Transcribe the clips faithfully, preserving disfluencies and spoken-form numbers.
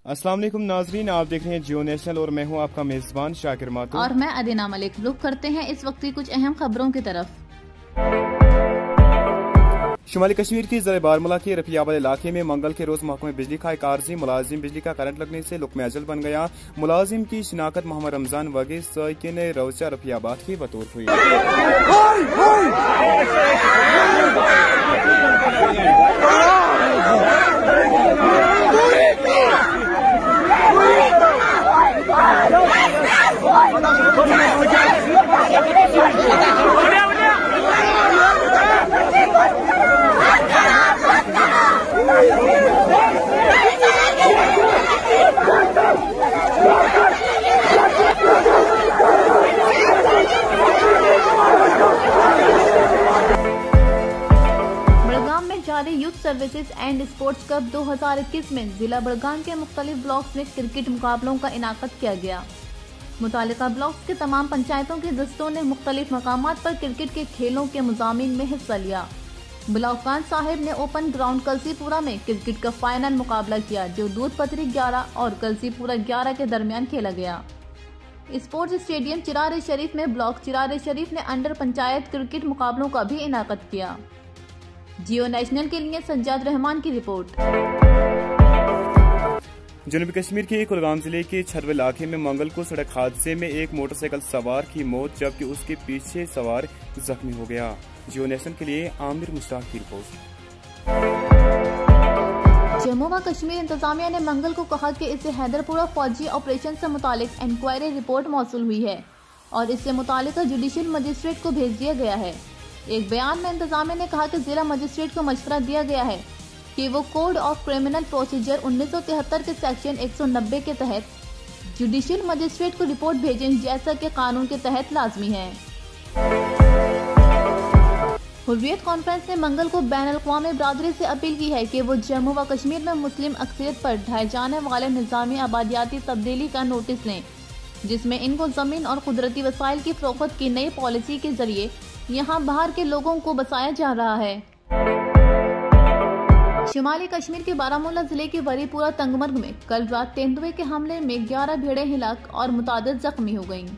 अस्सलाम वालेकुम नाजरीन, आप देख रहे हैं जियो नेशनल और मैं हूं आपका मेजबान शाकिर मातूर और मैं अदीना मलिक। रुख करते हैं इस वक्त की कुछ अहम खबरों की तरफ। शुमाली कश्मीर की ज़िले बारामूला के रफियाबाद इलाके में मंगल के रोज महकमे बिजली का एक आर्जी मुलाजिम बिजली का करंट लगने से लुकमे अजल बन गया। मुलाजिम की शिनाख्त मोहम्मद रमजान वगे साकिन रौचा रफियाबाद की बतौर हुई। Youth services and sports cup दो हज़ार इक्कीस में जिला बड़गाम के मुख्तलिफ ब्लॉक्स में क्रिकेट मुकाबलों का इनाकद किया गया। मुतालिका ब्लॉक्स के तमाम पंचायतों के दस्तों ने मुख्तलिफ मकामात पर क्रिकेट के खेलों के मुजामिन में हिस्सा लिया। ब्लॉक खान साहिब ने ओपन ग्राउंड कलसीपुरा में क्रिकेट का फाइनल मुकाबला किया, जो दूध पथरी ग्यारह और कलसीपुरा ग्यारह के दरमियान खेला गया। स्पोर्ट्स स्टेडियम चिरार शरीफ में ब्लॉक चिरार शरीफ ने अंडर पंचायत क्रिकेट मुकाबलों का भी इनाकद किया। जियो नेशनल के लिए सज्जाद रहमान की रिपोर्ट। जनूबी कश्मीर के कुलगाम जिले के छरव इलाके में मंगल को सड़क हादसे में एक मोटरसाइकिल सवार की मौत जबकि उसके पीछे सवार जख्मी हो गया। जियो नेशनल के लिए आमिर मुश्ताक की रिपोर्ट। जम्मू व कश्मीर इंतजामिया ने मंगल को कहा कि इसे हैदरपुरा फौजी ऑपरेशन से मुतालिक इंक्वायरी रिपोर्ट मौसूल हुई है और इससे मुतालिका जुडिशियल मजिस्ट्रेट को भेज दिया गया है। एक बयान में इंतजामिया ने कहा कि जिला मजिस्ट्रेट को मशवरा दिया गया है कि वो कोड ऑफ क्रिमिनल प्रोसीजर उन्नीस सौ तिहत्तर के सेक्शन एक सौ नब्बे के तहत जुडिशियल मजिस्ट्रेट को रिपोर्ट भेजें, जैसा कि कानून के तहत लाजमी है। हुर्रियत कॉन्फ्रेंस ने मंगल को बैन अल-अक़वामी बरादरी से अपील की है कि वो जम्मू व कश्मीर में मुस्लिम अक्सरियत पर ढाए जाने वाले निज़ामी आबादियाती तब्दीली का नोटिस लें, जिसमें इनको जमीन और कुदरती वसाइल की फरोख्त की नई पॉलिसी के जरिए यहाँ बाहर के लोगों को बसाया जा रहा है। शुमाली कश्मीर के बारामूला जिले के वरीपुरा तंगमर्ग में कल रात तेंदुए के हमले में ग्यारह भेड़ें हिलाक और मुतादिद जख्मी हो गयीं।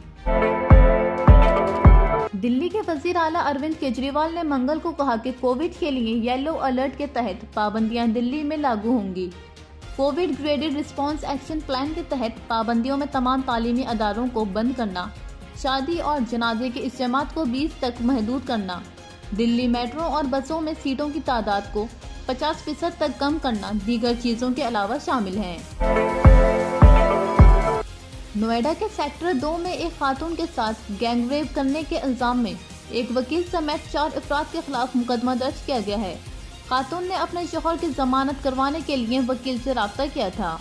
दिल्ली के वजीर आला अरविंद केजरीवाल ने मंगल को कहा कि कोविड के लिए येलो अलर्ट के तहत पाबंदियां दिल्ली में लागू होंगी। Covid graded response action plan के तहत पाबंदियों में तमाम तालीमी अदारों को बंद करना, शादी और जनाजे के इज्तिमात को बीस तक महदूद करना, दिल्ली मेट्रो और बसों में सीटों की तादाद को पचास फीसद तक कम करना दीगर चीजों के अलावा शामिल हैं। नोएडा के सेक्टर दो में एक खातून के साथ गैंगरेप करने के इल्जाम में एक वकील समेत चार अफराद के खिलाफ मुकदमा दर्ज किया गया है। खातून ने अपने शौहर की जमानत करवाने के लिए वकील से राब्ता किया था।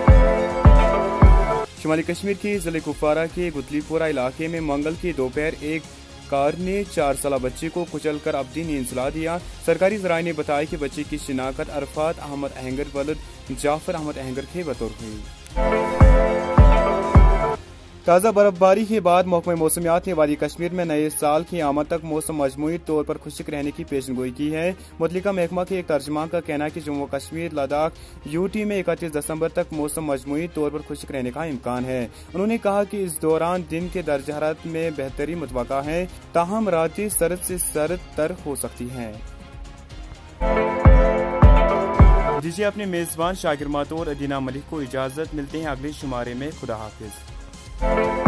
शुमाली कश्मीर के जिले कुपवारा के गुतलीपुरा इलाके में मंगल की दोपहर एक कार ने चार साल बच्चे को कुचलकर अब्दी नींद सुला दिया। सरकारी जराये ने बताया कि बच्चे की शिनाख्त अरफात अहमद अहंगर वलद जाफर अहमद अहंगर के बतौर हुई। ताज़ा बर्फबारी के बाद महकमे मौसमियात ने वादी कश्मीर में नए साल की आमद तक मौसम मजमूई तौर पर खुश्क रहने की पेशनगोई की है। मुतल्लिका महकमा के एक तर्जमान का कहना है कि जम्मू कश्मीर लद्दाख यूटी में इकतीस दिसंबर तक मौसम मजमूई तौर पर खुश्क रहने का इम्कान है। उन्होंने कहा कि इस दौरान दिन के दर्ज हरारत में बेहतरी मुतवक्का है, ताहम रातें सर्द से सर्द तर हो सकती हैं। दीजिए अपने मेजबान शाकिर मातूर और अदीना मलिक को इजाजत। मिलते हैं अगले शुमारे में। खुदा हाफिज।